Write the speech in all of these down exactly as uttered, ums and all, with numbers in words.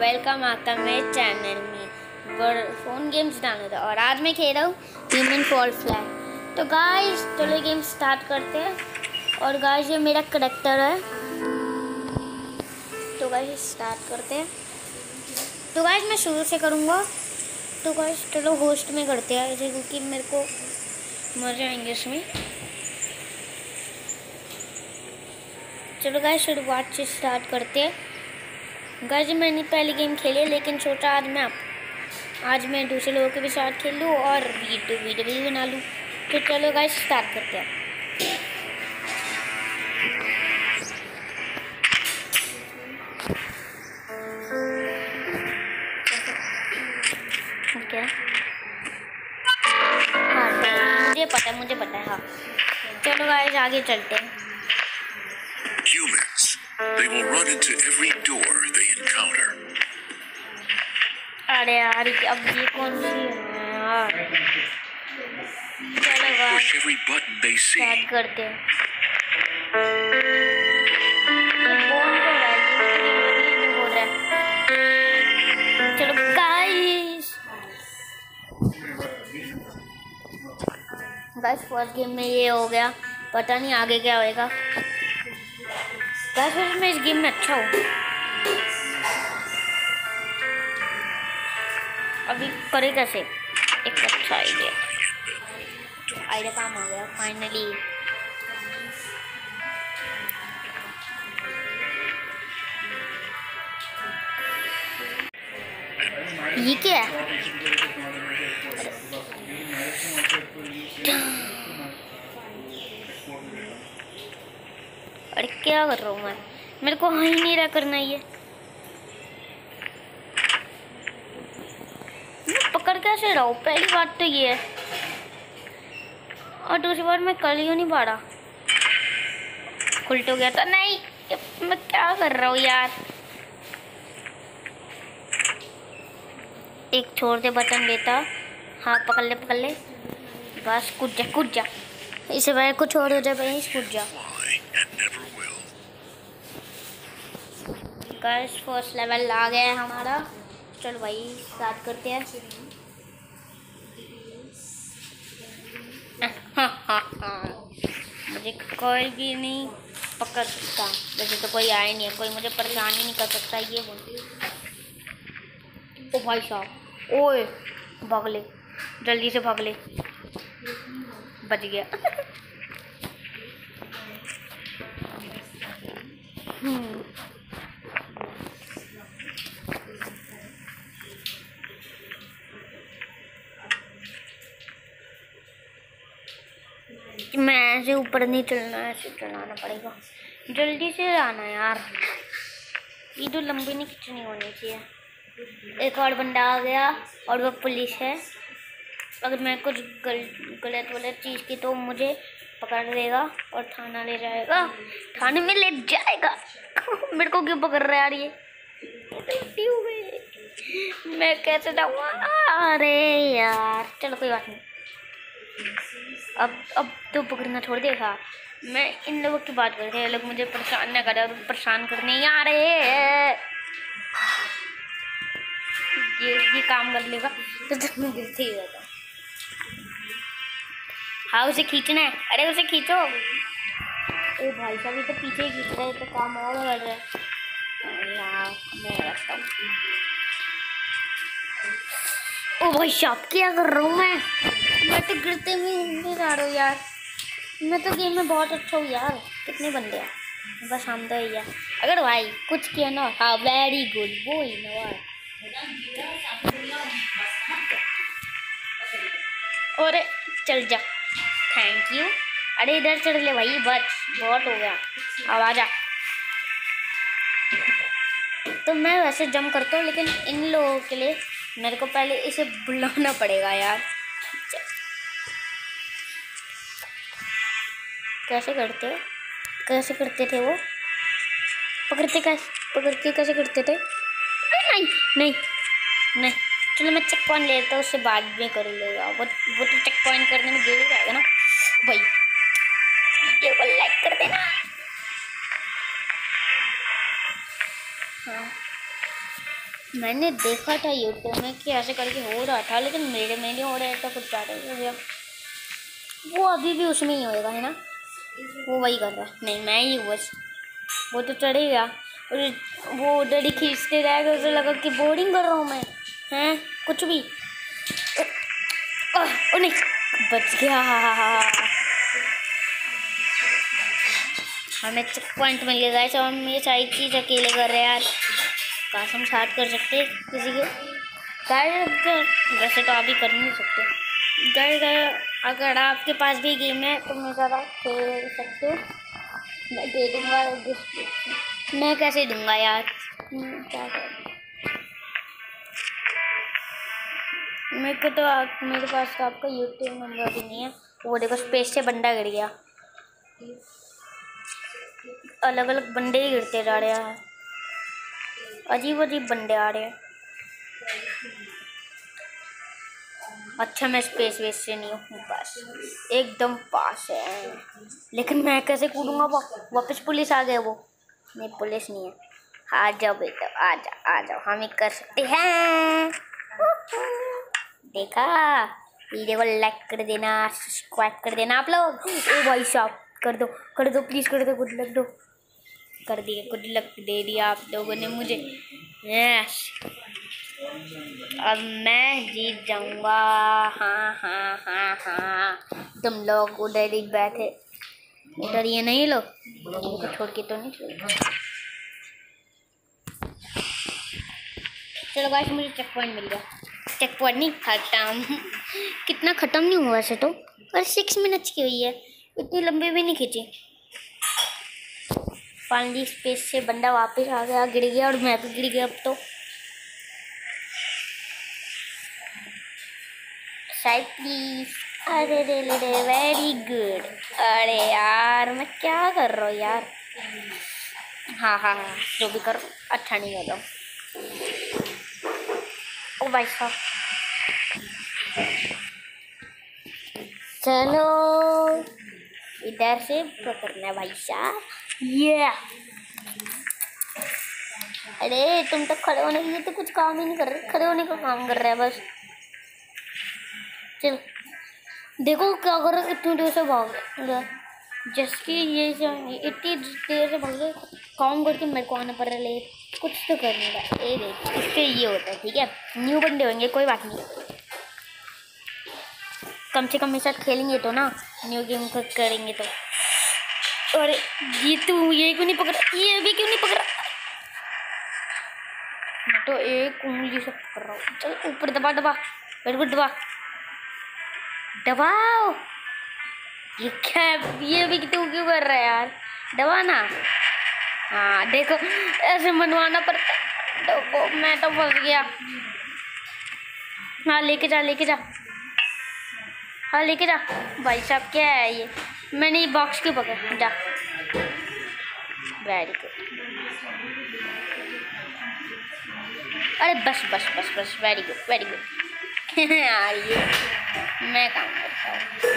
Welcome आपका मेरे channel में फ़ोन गेम्स डाउनलोड और आज मैं खेल रहा हूँ ह्यूमन फॉल फ्लाई। तो गाइस चलो गेम स्टार्ट करते हैं। और गाइस ये मेरा करेक्टर है, तो गाइस स्टार्ट करते हैं। तो गाइस मैं शुरू से करूँगा। तो गाइस चलो होस्ट में करते हैं ऐसे, क्योंकि मेरे को मज़ा आएंगे इसमें। चलो गाइस शुरुआत से स्टार्ट करते हैं। गाइस मैंने पहली गेम खेली, लेकिन सोचा आज मैं आप आज मैं दूसरे लोगों के भी साथ खेल लूँ और वीडियो वीडियो भी बना लूँ। तो चलो गाइस स्टार्ट करते हैं। क्या हाँ मुझे पता है मुझे पता है हाँ। चलो गाइस आगे चलते हैं। Humans, they will run into every door they encounter. अरे यार अब ये कौन सी है यार। चलो guys Push every button they see. Start करते हैं। ये कौन कर रहा है, ये जो बोल रहा है। चलो गाइस गाइस फर्स्ट गेम में ये हो गया, पता नहीं आगे क्या होएगा। गाइस वैसे मैं इस गेम में अच्छा हूँ। अभी करे कैसे, एक अच्छा आइडिया आइडिया काम आ गया फाइनली। ये क्या है, अरे क्या कर रहा हूँ मैं, मेरे को ही नहीं रहा करना ये। मैं पकड़ कैसे रहा हूँ, पहली बात तो ये है, और दूसरी बार मैं कर ही नहीं पा रहा। उल्ट हो गया था। नहीं मैं क्या कर रहा हूँ यार। एक छोड़ दे बटन देता। हाँ पकड़ ले पकड़ ले, बस कूद जा कूद जा। इसे भाई कुछ और हो जाए भाई, कूद जा। गाइस फर्स्ट लेवल आ गया है हमारा। चलो भाई स्टार्ट करते हैं। मुझे कोई भी नहीं पकड़ सकता, वैसे तो कोई आया नहीं है, कोई मुझे परेशान ही नहीं कर सकता। ये बोल ओ भाई साहब, ओए भाग ले जल्दी से भाग ले, बच गया। हम्म मैं ऐसे ऊपर नहीं चलना, ऐसे चलाना पड़ेगा। जल्दी से आना यार, वीडियो लंबी नहीं खींचनी होनी चाहिए। एक और बंदा आ गया और वो पुलिस है। अगर मैं कुछ गल, गलत वलत चीज़ की तो मुझे पकड़ लेगा और थाना ले जाएगा, थाने में ले जाएगा। मेरे को क्यों पकड़ रहा है यार, ये गलती हो गई, मैं कैसे जाऊँगा। अरे यार चलो कोई बात नहीं, अब अब तो पकड़ना छोड़ देगा। मैं इन लोगों की बात करते हैं, लोग मुझे परेशान ना करे, परेशान करने आ रहे हैं। ये ये काम कर लेगा तो तुम मैं गिरते ही रहता। हाँ उसे खींचना है, अरे उसे खींचो। ओ भाई साहब ये तो पीछे ही खींच रहा है, तो काम और कर रहा है यार। मैं रखता हूँ। ओ भाई साहब क्या कर रहा हूँ मैं मैं तो गिरते में जा रहा हूँ यार। मैं तो गेम में बहुत अच्छा हूँ यार। कितने बंदे हैं, बस हम तो ही है। अगर भाई कुछ किया ना, हाँ वेरी गुड वो ही ना। और चल जा, थैंक यू। अरे इधर चढ़ ले भाई, बस बहुत हो गया, अब आ जा। तो मैं वैसे जंप करता हूँ, लेकिन इन लोगों के लिए मेरे को पहले इसे बुलाना पड़ेगा यार। कैसे करते कैसे करते थे वो, पकड़ते कैसे पकड़ के कैसे करते थे। नहीं नहीं नहीं चलो मैं चेक पॉइंट लेता हूँ, उससे बाद में कर लेगा वो वो तो चेक पॉइंट करने में गिर जाएगा ना भाई। वीडियो को लाइक कर देना। हाँ मैंने देखा था यूट्यूब में कि ऐसे करके हो रहा था, लेकिन मेरे में नहीं हो रहा था कुछ ज़्यादा हो गया। वो अभी भी उसमें ही होएगा है ना, वो वही कर रहा है। नहीं मैं ही बस, वो तो चढ़ेगा और वो उधर ही खींचते रहेगा, उसे लगा कि बोर्डिंग कर रहा हूँ मैं, हैं कुछ भी। ओ, ओ नहीं, बच गया। हमें चेक पॉइंट मिल गया गाइस, और हम ये सारी चीज़ अकेले कर रहे हैं यार। काश हम साथ कर सकते किसी के गाइस, वैसे तो आप भी कर नहीं सकते गाइस। अगर आपके पास भी गेम है तो मेरे साथ आप खेल सकते हो। मैं दे दूँगा, मैं कैसे दूँगा यार, क्या करूँ। मेरे को तो आप, मेरे पास तो आपका यूट्यूब नंबर भी नहीं है। वो देखो स्पेस से बंदा गिर गया, अलग अलग बंदे ही गिरते जा रहे हैं, अजीब अजीब बंदे आ रहे हैं। अच्छा मैं स्पेस वेस से नहीं हूँ, बस एकदम पास है, लेकिन मैं कैसे कूदूंगा। वा, वापस पुलिस आ गए। वो नहीं, पुलिस नहीं है। आ जाओ बेटा, आ जाओ आ जाओ, हम ही कर सकते हैं। देखा, वीडियो को लाइक कर देना, सब्सक्राइब कर देना आप लोग। ओ भाई साहब, कर दो कर दो प्लीज़ कर दो, गुड लक दो। कर दिए, गुड लक दे दिया आप लोगों ने मुझे। यस, अब मैं जीत जाऊंगा। हाँ हाँ हाँ हाँ, तुम लोग उधर ही बैठे, उधर ये नहीं लो, तो छोड़ के तो नहीं छोड़। चलो गाइस, मुझे चेक पॉइंट मिल गया। चेक पॉइंट नहीं, खत्म। कितना ख़त्म नहीं हुआ वैसे तो, और सिक्स मिनट्स की हुई है, इतनी लंबी भी नहीं खींची। फाइनली स्पेस से बंदा वापस आ गया, गिर गया और मैं भी गिर गया अब तो। शायद प्लीज, अरे रे रे रे, वेरी गुड। अरे यार मैं क्या कर रहा हूँ यार। हाँ हाँ हाँ, जो भी करो अच्छा नहीं कर रहा हूँ। ओ भाई साहब, चलो इधर से पकड़ना है भाई साहब। ये अरे तुम तो खड़े होने के लिए तो कुछ काम ही नहीं कर रहे, खड़े होने का काम कर रहे हैं बस। चल देखो क्या कर रहे, इतनी देर से भाग रहे, जैसे ये इतनी देर से भाग रहे, काम करके मेरे को आना पड़ रहा है, कुछ तो करने का। ये देख, इससे ये होता है, ठीक है। न्यू बंदे होंगे कोई बात नहीं, कम से कम मेरे साथ खेलेंगे तो ना, न्यू गेम करेंगे तो। और ये तू ये क्यों नहीं पकड़ा, ये भी क्यों नहीं पकड़ा, मैं तो एक उंगली से पकड़ रहा हूँ। चल ऊपर दबा दबा, वेरी गुड, दबा दबाओ। ये क्या, ये भी तू क्यों कर रहा है यार, दबाना। हाँ देखो, ऐसे मनवाना पड़ता। देखो मैं तो फंस गया। हाँ लेके जा लेके जा, हाँ लेके जा भाई साहब। क्या है ये, मैंने ये बॉक्स क्यों पकड़, जा। वेरी गुड, अरे बस बस बस बस, वेरी गुड वेरी गुड। यार ये मैं काम करता हूँ।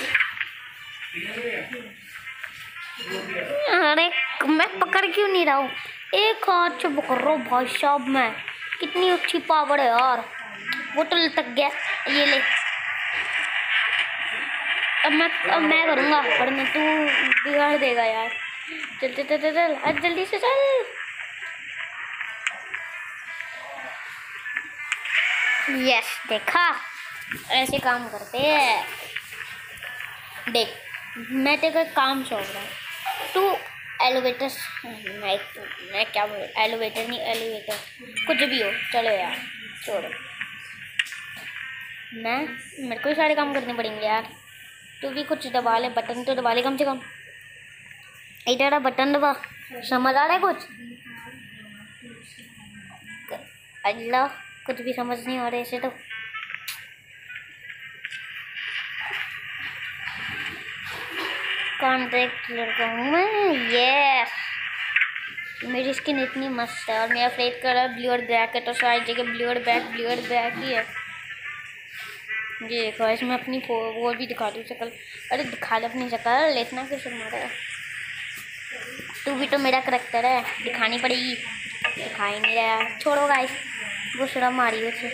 अरे मैं पकड़ क्यों नहीं रहा हूँ, एक हाथ से पकड़ रहा हूँ भाई साहब। मैं कितनी अच्छी पावर है यार। वो तो लटक गया, ये ले। अब मैं अब मैं करूँगा, वरना तू बिगाड़ देगा यार। चल चल चल चल, आज जल्दी से चल। यस, देखा ऐसे काम करते हैं। देख मैं तेरे को काम सौंप रहा हूँ, तू एलिवेटर, मैं मैं क्या बोल, एलिवेटर नहीं एलिवेटर, कुछ भी हो, चलो यार छोड़ो। मैं मेरे को ही सारे काम करने पड़ेंगे यार। तू भी कुछ दबा ले, बटन तो दबा ले कम से कम। इधर बटन दबा, समझ आ रहा है कुछ? अल्लाह, कुछ भी समझ नहीं आ रहा ऐसे तो। कॉन्ट्रैक्ट लड़का हूँ मैं, यस। मेरी स्किन इतनी मस्त है, और मेरा फेवरेट कलर ब्लू और ब्लैक है, तो सारी जगह ब्लू और ब्लैक ब्लू और ब्लैक ही है। ये देखो, इसमें अपनी वो भी दिखा दूँ शक्ल। अरे दिखा ले अपनी शक्ल, लेटना क्यों शर्मा रहा है? तू भी तो मेरा करेक्टर है, दिखानी पड़ेगी। दिखाई नहीं रहा, छोड़ो गाइस। वो सड़ा मारी उसे।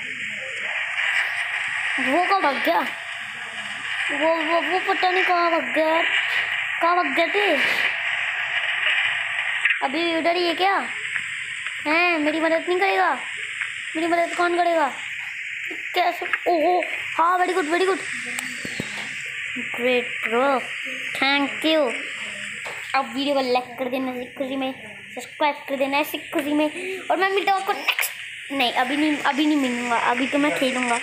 वो कहाँ भाग गया? वो वो वो पता नहीं कहाँ भाग गया यार। कहाँ भाग गए थे? अभी उधर ही है क्या? हैं मेरी मदद नहीं करेगा? मेरी मदद कौन करेगा? कैसे? ओहो हाँ, very good very good, great bro, thank you. अब वीडियो को लाइक कर देना इसी खुशी में, सब्सक्राइब कर देना इसी खुशी में, और मैं मिलता हूँ आपको नेक्स्ट। नहीं अभी नहीं, अभी नहीं मिलूँगा, अभी तो मैं खेलूँगा।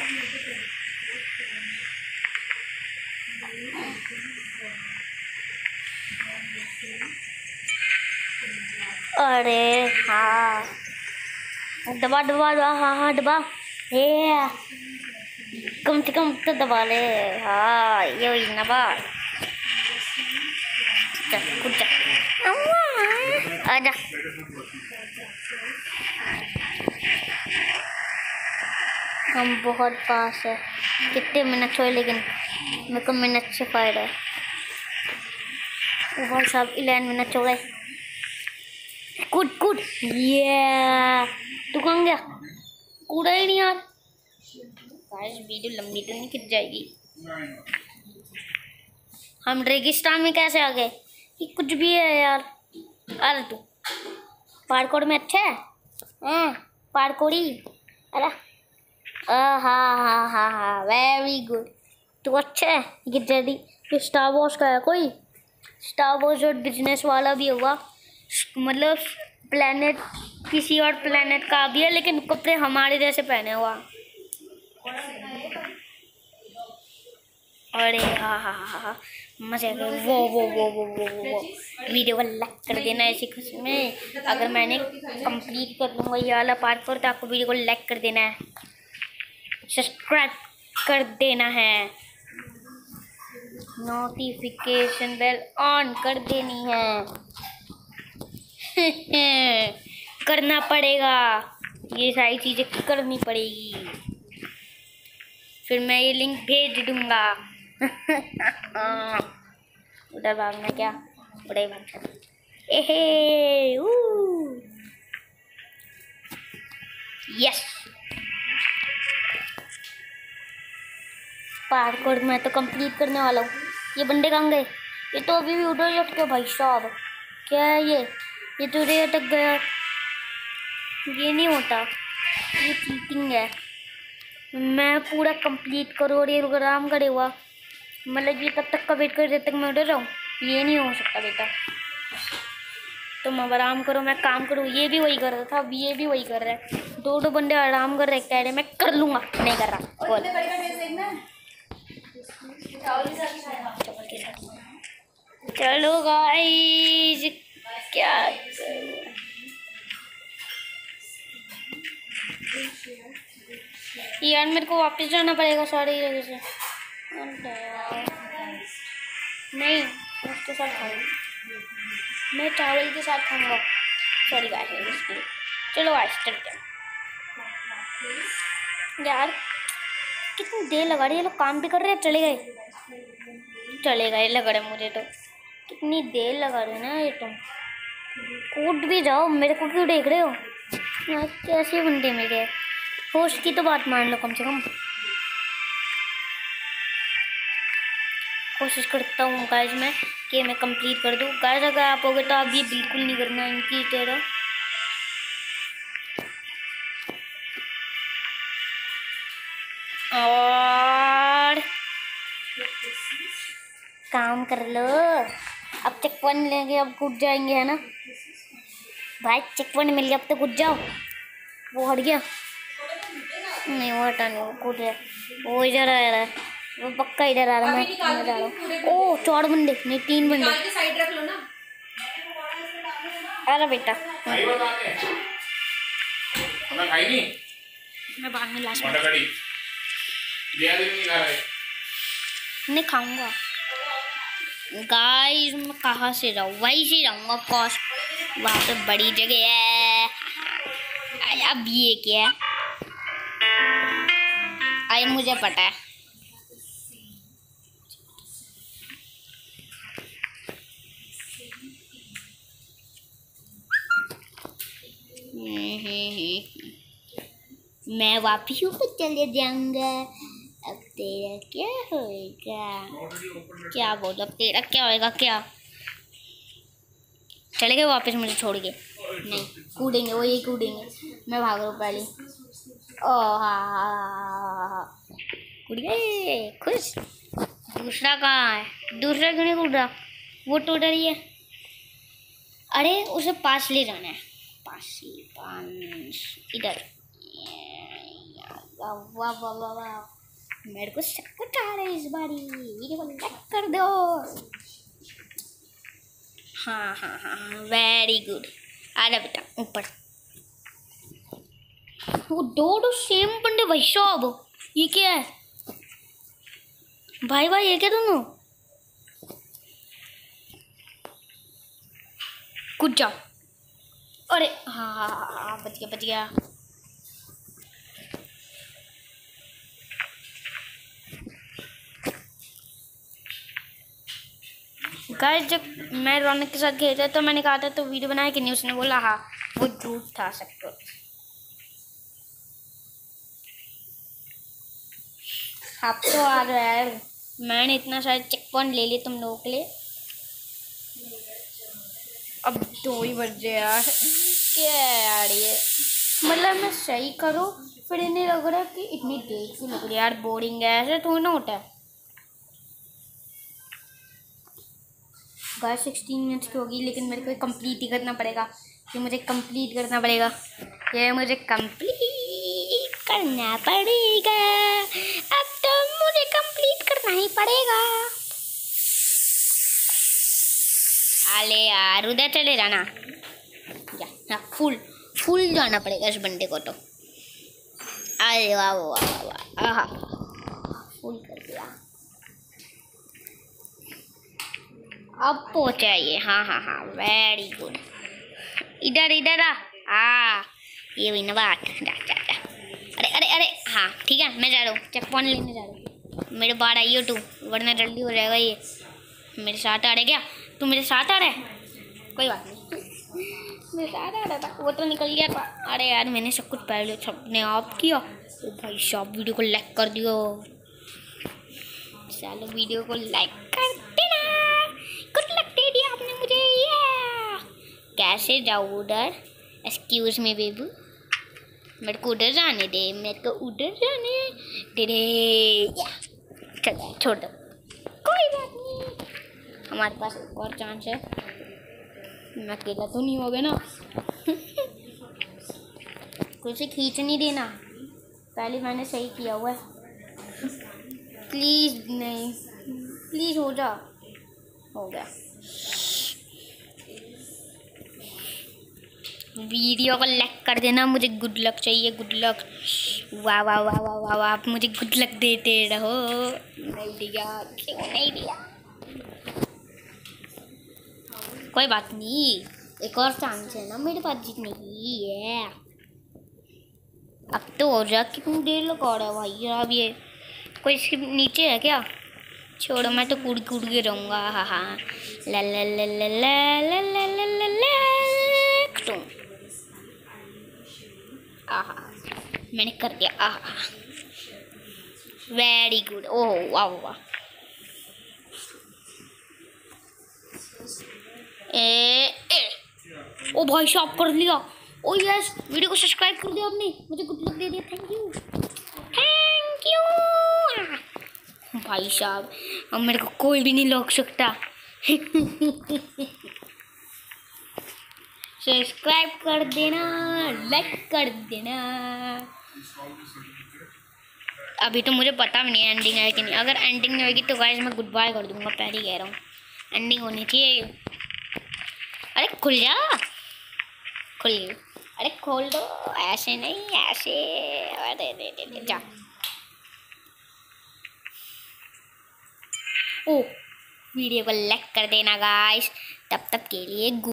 अरे हाँ, दबा दबा दबा, हाँ हाँ दबा, ये कम से कम तो दबा ले। हाँ ये हुई ना बात। चल कुछ आजा। हम बहुत पास है, कितने मिनट हुए लेकिन मेरे को मिनट से फायदा है। वो भाई साहब इलेवन मिनट हो गए। कूद कूद, ये तू कहाँ गया? कूदा ही नहीं यार। गाइस वीडियो लंबी तो नहीं खिंच जाएगी। हम रेगिस्तान में कैसे आ गए? ये कुछ भी है यार। अरे तू पार्कोर में अच्छा है हैं? पार्कोरी, अरे हाँ हाँ हाँ हाँ वेरी गुड। तो अच्छा है ये जल्दी। तो स्टार वॉर्स का है कोई? स्टार वॉर्स और बिजनेस वाला भी होगा, मतलब प्लेनेट किसी और प्लेनेट का भी है, लेकिन कपड़े हमारे जैसे पहने हुआ। अरे हाँ हाँ हाँ हाँ मजे आ गए। वो वो वो वो वो वो वो वीडियो को लाइक कर देना ऐसी खुशी में। अगर मैंने कंप्लीट कर लूँगा ये वाला पार्ट पर तो आपको वीडियो को लाइक कर देना है, सब्सक्राइब कर देना है, नोटिफिकेशन बेल ऑन कर देनी है। करना पड़ेगा, ये सारी चीज़ें करनी पड़ेगी, फिर मैं ये लिंक भेज दूंगा। उधर भागना क्या? उधर भागना। एहे यस, पार्कोर मैं तो कंप्लीट करने वाला हूँ। ये बंदे कहाँ गए? ये तो अभी भी उधर ही अटके भाई साहब। क्या है ये? ये तो उधर अटक गया। ये नहीं होता, ये चीटिंग है। मैं पूरा कंप्लीट करूँ और ये रुक आराम करे हुआ, मतलब ये तब तक का वेट कर जब तक मैं उधर जाऊँ। ये नहीं हो सकता बेटा, तुम अब आराम करो मैं काम करूँ। ये भी वही कर रहा था, अब ये भी वही कर रहा है। दो दो बंदे आराम कर रहे, कह रहे मैं कर लूँगा, नहीं कर रहा। बोल चलो गाइस क्या यार, मेरे को वापस जाना पड़ेगा सारी जगह से। नहीं उसके साथ खाऊंगा, मैं चावल के साथ खाऊंगा। सॉरी गाइस इसके लिए। चलो गाइस चलते हैं। यार कितनी देर लगा रही है, लोग काम भी कर रहे हैं। चले गए चले गए लग रहे मुझे तो। कितनी देर लगा रहे ना ये तुम। कूद भी जाओ, मेरे को क्यों देख रहे हो यार? कैसे बंदे मेरे, होश की तो बात मान लो कम से कम। कोशिश करता हूँ गाइस मैं कि मैं कंप्लीट कर दूँ। गाइस अगर आप होगे तो आप ये बिल्कुल नहीं करना इनकी तरह। और काम कर लो। अब चेक पॉइंट लेंगे, अब कूद जाएंगे है ना भाई। चेक पॉइंट मिल गया, अब तो कूद जाओ। वो हट गया नहीं, वो हटा नहीं, वो कूद गया। वो इधर आ रहा है, वो पक्का इधर आ रहा है। मैं इधर आ रहा हूँ। ओ चार बंदे नहीं, तीन बंदे। साइड रख लो ना। अरे बेटा मैं बाद में लास्ट में नहीं खाऊंगा। गाइस मैं कहाँ से जाऊँ? वहीं से जाऊँगा ऑफकोर्स, वहाँ पे बड़ी जगह है। अब ये क्या है? आई मुझे पता है। मैं वापिस ऊपर चले जाऊंगा। अब तेरा क्या होएगा? क्या बोल, अब तेरा क्या होएगा? क्या चले गए वापस मुझे छोड़ के? नहीं, कूदेंगे, वो यही कूदेंगे। मैं भाग रहा हूँ पहले। ओ हाँ, कूद गए, खुश। दूसरा कहाँ है? दूसरा क्यों नहीं कूद रहा? वो तो उधर ही है। अरे उसे पास ले जाना है। पास पास इधर। वाह वाह वाह वाह वाह, मेरे को सब कुछ आ रहा है इस बारी। वीडियो को लाइक कर दो। हाँ हाँ हाँ, वेरी गुड। आ जा बेटा ऊपर। वो दो दो सेम बंदे भाई साहब, ये क्या है भाई? भाई ये क्या दोनों? कुछ जाओ। अरे हाँ हाँ हाँ हाँ, बच गया बच गया। गाइस जब मैं रौनक के साथ खेलता तो मैंने कहा था तो वीडियो बनाया कि नहीं, उसने बोला हाँ, वो झूठ था सब कुछ। आप तो आ रहे यार, मैंने इतना सारा चेक पॉइंट ले लिए तुम लोगों के लिए। अब दो ही बजे यार, क्या है यार ये? मतलब मैं सही करो फिर इन्हें लग रहा है कि इतनी देर क्यों लग रही है यार, बोरिंग है, ऐसे थोड़ी ना होता है। गाइस सिक्सटीन मिनट्स की होगी, लेकिन मेरे को कंप्लीट ही करना पड़ेगा। ये मुझे कंप्लीट करना पड़ेगा, ये मुझे कंप्लीट करना पड़ेगा। अब तो मुझे कंप्लीट करना ही पड़ेगा। अरे यार उधर चले जाना, जा फुल फुल जाना पड़ेगा इस बंदे को तो। अरे वाह वाह वाह वाह, फुल कर दिया। अब पहुंचा ये। हाँ हाँ हाँ, वेरी गुड। इधर इधर आ आ ये हुई ना बात। जा जा जा। अरे अरे अरे हाँ ठीक है, मैं जा रहा हूँ, चेक पॉइंट लेने जा रहा हूँ। मेरे बाहर आई हो तू, वरना जल्दी हो जाएगा ये। मेरे साथ आ रहे क्या? तू मेरे साथ आ रहा है? कोई बात नहीं, मेरे साथ आ रहा था, वो तो निकल गया था। अरे यार मैंने सब कुछ पहले अपने आप किया। तो भाई साहब वीडियो को लाइक कर दियो। चलो वीडियो को लाइक कर देना। गुड लक दे दिया आपने मुझे। ये कैसे जाऊँ उधर? एक्सक्यूज मी बेबू, मेरे को उधर जाने दे, मेरे को उधर जाने दे दे। चल छोड़ दो, कोई बात नहीं, हमारे पास एक और चांस है। मैं अकेला तो नहीं हो गया ना। कुछ खींच नहीं देना, पहले मैंने सही किया हुआ है। प्लीज नहीं, प्लीज हो जा। हो गया। वीडियो को लाइक कर देना, मुझे गुड लक चाहिए, गुड लक। वाह वाह वाह वाह वाह वाह, आप मुझे गुड लक देते रहो। नहीं दिया, क्यों नहीं दिया? कोई बात नहीं, एक और चांस है ना मेरे पास जीतने की है। अब तो हो जा, कितनी देर लगा रहा है भाई यार। अब ये कोई इसके नीचे है क्या? छोड़ो, मैं तो कूद कूद के रहूँगा। हाँ हाँ, ला ला ला ला ला ला ला ला ला ला। आहा, मैंने कर दिया। आहा, वेरी गुड। ओह वाह वाह। ए ए ओ भाई साहब कर लिया। ओ यस, वीडियो को सब्सक्राइब कर दिया आपने, मुझे गुड लक दे दिया। थैंक यू थैंक यू भाई साहब, अब मेरे को कोई भी नहीं रोक सकता। सब्सक्राइब कर देना, लाइक कर देना। अभी तो मुझे पता भी नहीं है एंडिंग है कि नहीं। अगर एंडिंग नहीं होगी तो गाइस मैं गुड बाय कर दूंगा, पहले ही कह रहा हूँ। एंडिंग होनी चाहिए। अरे खुल जा, खुल। अरे खोल दो, ऐसे नहीं, ऐसे। अरे दे दे दे जा। ओ वीडियो को लाइक कर देना गाइस, तब तक के लिए।